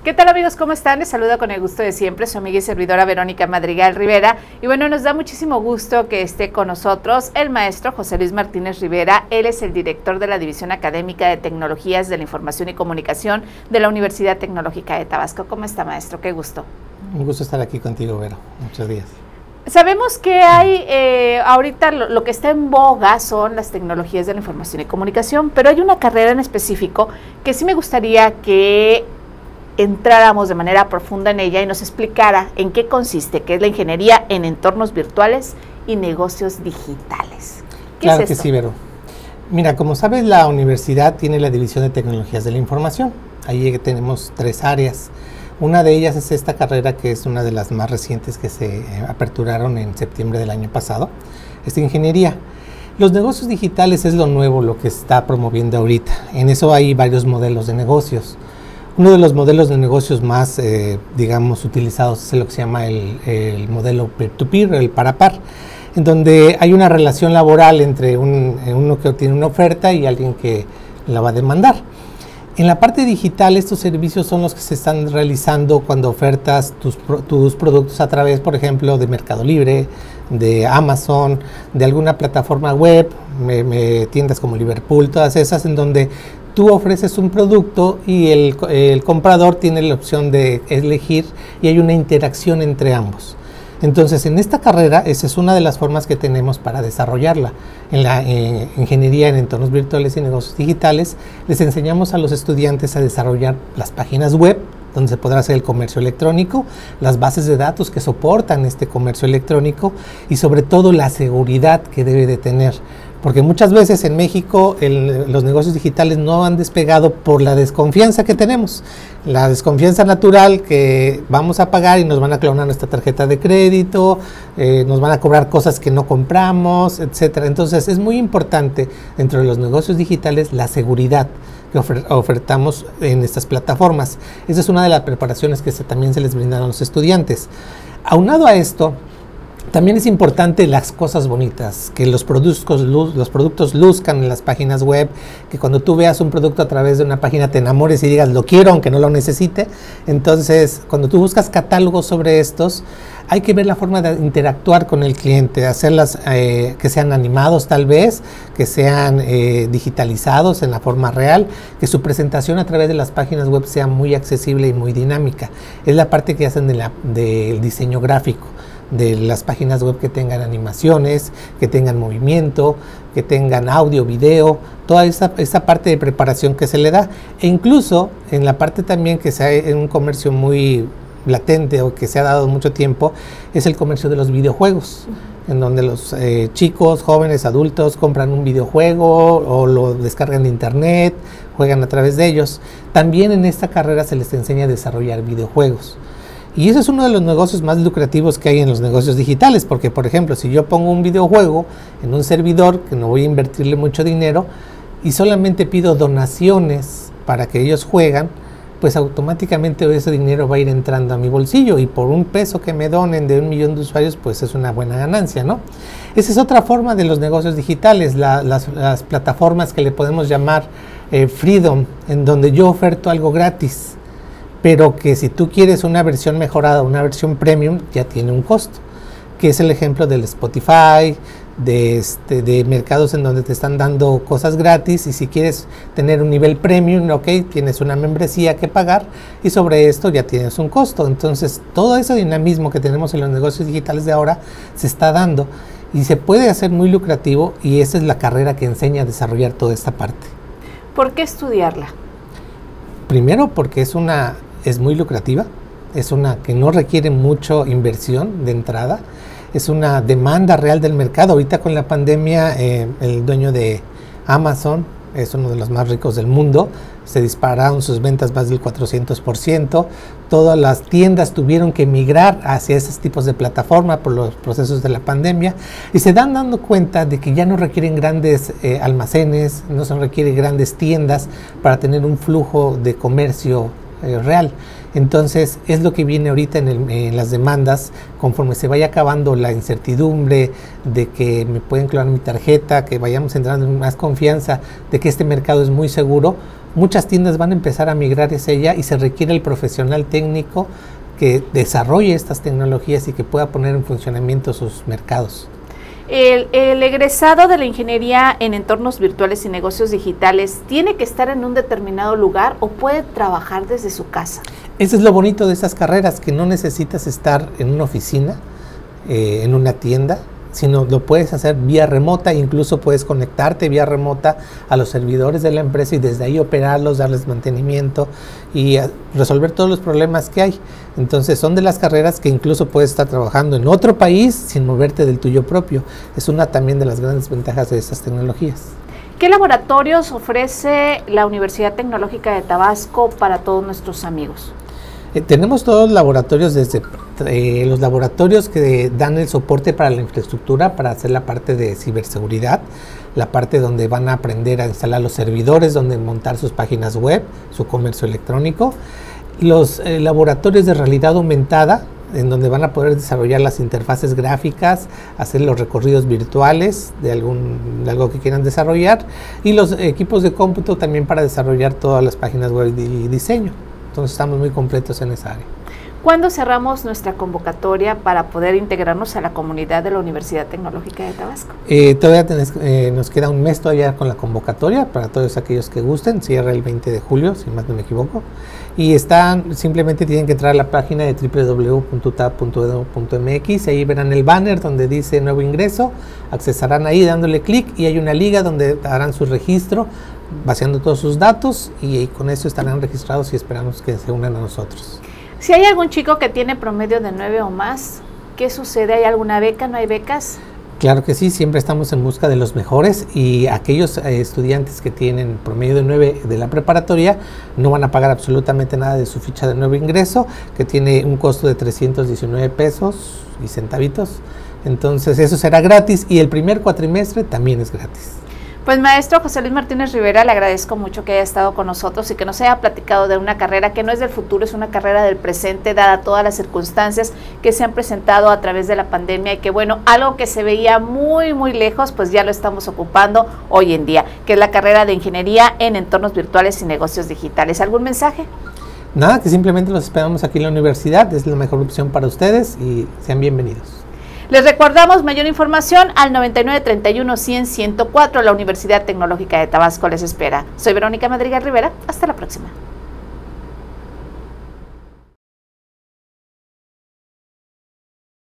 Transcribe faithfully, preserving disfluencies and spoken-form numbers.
¿Qué tal, amigos? ¿Cómo están? Les saluda con el gusto de siempre su amiga y servidora Verónica Madrigal Rivera. Y bueno, nos da muchísimo gusto que esté con nosotros el maestro José Luis Martínez Rivera. Él es el director de la División Académica de Tecnologías de la Información y Comunicación de la Universidad Tecnológica de Tabasco. ¿Cómo está, maestro? Qué gusto. Un gusto estar aquí contigo, Vero. Muchos días. Sabemos que hay, eh, ahorita lo, lo que está en boga son las tecnologías de la información y comunicación, pero hay una carrera en específico que sí me gustaría que entráramos de manera profunda en ella y nos explicara en qué consiste, que es la ingeniería en entornos virtuales y negocios digitales. ¿Qué Claro es que esto? sí, Vero. Mira, como sabes, la universidad tiene la División de Tecnologías de la Información. Ahí tenemos tres áreas. Una de ellas es esta carrera, que es una de las más recientes que se eh, aperturaron en septiembre del año pasado, esta ingeniería. Los negocios digitales es lo nuevo, lo que está promoviendo ahorita. En eso hay varios modelos de negocios. Uno de los modelos de negocios más, eh, digamos, utilizados es lo que se llama el, el modelo peer-to-peer, el par-a-par, en donde hay una relación laboral entre un, uno que tiene una oferta y alguien que la va a demandar. En la parte digital, estos servicios son los que se están realizando cuando ofertas tus, tus productos a través, por ejemplo, de Mercado Libre, de Amazon, de alguna plataforma web, me, me, tiendas como Liverpool, todas esas, en donde tú ofreces un producto y el, el comprador tiene la opción de elegir y hay una interacción entre ambos. Entonces, en esta carrera, esa es una de las formas que tenemos para desarrollarla. En la eh, ingeniería en entornos virtuales y negocios digitales, les enseñamos a los estudiantes a desarrollar las páginas web, donde se podrá hacer el comercio electrónico, las bases de datos que soportan este comercio electrónico y sobre todo la seguridad que debe de tener. Porque muchas veces en México el, los negocios digitales no han despegado por la desconfianza que tenemos. La desconfianza natural que vamos a pagar y nos van a clonar nuestra tarjeta de crédito, eh, nos van a cobrar cosas que no compramos, etcétera. Entonces es muy importante dentro de los negocios digitales la seguridad que ofer ofertamos en estas plataformas. Esa es una de las preparaciones que se, también se les brindan a los estudiantes. Aunado a esto, también es importante las cosas bonitas, que los productos, luz, los productos luzcan en las páginas web, que cuando tú veas un producto a través de una página te enamores y digas lo quiero aunque no lo necesite. Entonces, cuando tú buscas catálogos sobre estos, hay que ver la forma de interactuar con el cliente, hacerlas eh, que sean animados tal vez, que sean eh, digitalizados en la forma real, que su presentación a través de las páginas web sea muy accesible y muy dinámica. Es la parte que hacen de la, del diseño gráfico, de las páginas web, que tengan animaciones, que tengan movimiento, que tengan audio, video, toda esa, esa parte de preparación que se le da. E incluso en la parte también que sea en un comercio muy latente o que se ha dado mucho tiempo, es el comercio de los videojuegos, en donde los eh, chicos, jóvenes, adultos compran un videojuego o lo descargan de internet, juegan a través de ellos. También en esta carrera se les enseña a desarrollar videojuegos. Y ese es uno de los negocios más lucrativos que hay en los negocios digitales, porque, por ejemplo, si yo pongo un videojuego en un servidor, que no voy a invertirle mucho dinero, y solamente pido donaciones para que ellos juegan, pues automáticamente ese dinero va a ir entrando a mi bolsillo, y por un peso que me donen de un millón de usuarios, pues es una buena ganancia, ¿no? Esa es otra forma de los negocios digitales, la, las, las plataformas que le podemos llamar eh, Freedom, en donde yo oferto algo gratis, pero que si tú quieres una versión mejorada, una versión premium, ya tiene un costo, que es el ejemplo del Spotify, de, este, de mercados en donde te están dando cosas gratis, y si quieres tener un nivel premium, ok, tienes una membresía que pagar, y sobre esto ya tienes un costo. Entonces, todo ese dinamismo que tenemos en los negocios digitales de ahora se está dando, y se puede hacer muy lucrativo, y esa es la carrera que enseña a desarrollar toda esta parte. ¿Por qué estudiarla? Primero, porque es una... es muy lucrativa, es una que no requiere mucho inversión de entrada, es una demanda real del mercado. Ahorita con la pandemia, eh, el dueño de Amazon es uno de los más ricos del mundo, se dispararon sus ventas más del cuatrocientos por ciento, todas las tiendas tuvieron que migrar hacia esos tipos de plataforma por los procesos de la pandemia, y se dan dando cuenta de que ya no requieren grandes eh, almacenes, no se requieren grandes tiendas para tener un flujo de comercio eh, real. Entonces es lo que viene ahorita en, el, en las demandas, conforme se vaya acabando la incertidumbre de que me pueden clonar mi tarjeta, que vayamos entrando en más confianza de que este mercado es muy seguro, muchas tiendas van a empezar a migrar hacia ella y se requiere el profesional técnico que desarrolle estas tecnologías y que pueda poner en funcionamiento sus mercados. El, el egresado de la ingeniería en entornos virtuales y negocios digitales ¿tiene que estar en un determinado lugar o puede trabajar desde su casa? Eso es lo bonito de estas carreras, que no necesitas estar en una oficina, eh, en una tienda, sino lo puedes hacer vía remota, incluso puedes conectarte vía remota a los servidores de la empresa y desde ahí operarlos, darles mantenimiento y resolver todos los problemas que hay. Entonces son de las carreras que incluso puedes estar trabajando en otro país sin moverte del tuyo propio. Es una también de las grandes ventajas de estas tecnologías. ¿Qué laboratorios ofrece la Universidad Tecnológica de Tabasco para todos nuestros amigos? Eh, tenemos todos los laboratorios, desde eh, los laboratorios que dan el soporte para la infraestructura, para hacer la parte de ciberseguridad, la parte donde van a aprender a instalar los servidores, donde montar sus páginas web, su comercio electrónico, los eh, laboratorios de realidad aumentada, en donde van a poder desarrollar las interfaces gráficas, hacer los recorridos virtuales de, algún, de algo que quieran desarrollar, y los equipos de cómputo también para desarrollar todas las páginas web y diseño. Entonces estamos muy completos en esa área. ¿Cuándo cerramos nuestra convocatoria para poder integrarnos a la comunidad de la Universidad Tecnológica de Tabasco? Eh, todavía tenés, eh, nos queda un mes todavía con la convocatoria para todos aquellos que gusten. Cierra el veinte de julio, si más no me equivoco. Y están, simplemente tienen que entrar a la página de doble u doble u doble u punto u t a b punto e d u punto m x. Ahí verán el banner donde dice nuevo ingreso. Accesarán ahí dándole clic y hay una liga donde harán su registro, vaciando todos sus datos y, y con eso estarán registrados y esperamos que se unan a nosotros. Si hay algún chico que tiene promedio de nueve o más, ¿qué sucede? ¿Hay alguna beca? ¿No hay becas? Claro que sí, siempre estamos en busca de los mejores y aquellos eh, estudiantes que tienen promedio de nueve de la preparatoria no van a pagar absolutamente nada de su ficha de nuevo ingreso, que tiene un costo de trescientos diecinueve pesos y centavitos. Entonces eso será gratis y el primer cuatrimestre también es gratis. Pues maestro José Luis Martínez Rivera, le agradezco mucho que haya estado con nosotros y que nos haya platicado de una carrera que no es del futuro, es una carrera del presente, dada todas las circunstancias que se han presentado a través de la pandemia y que bueno, algo que se veía muy muy lejos, pues ya lo estamos ocupando hoy en día, que es la carrera de Ingeniería en Entornos Virtuales y Negocios Digitales. ¿Algún mensaje? Nada, que simplemente los esperamos aquí en la universidad, es la mejor opción para ustedes y sean bienvenidos. Les recordamos mayor información al noventa y nueve, treinta y uno, cien, ciento cuatro. La Universidad Tecnológica de Tabasco les espera. Soy Verónica Madrigal Rivera. Hasta la próxima.